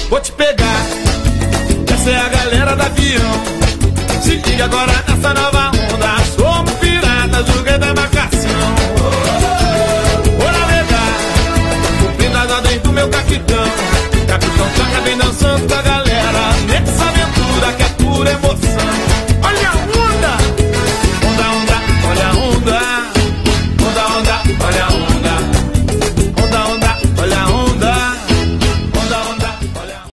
vou te pegar. Essa é a galera da avião. Se liga agora nessa nova